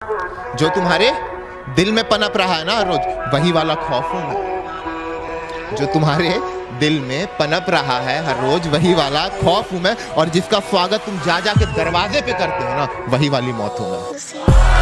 जो तुम्हारे दिल में पनप रहा है ना हर रोज, वही वाला खौफ हूं मैं। जो तुम्हारे दिल में पनप रहा है हर रोज, वही वाला खौफ हूं मैं। और जिसका स्वागत तुम जा जा के दरवाजे पे करते हो ना, वही वाली मौत हूं मैं।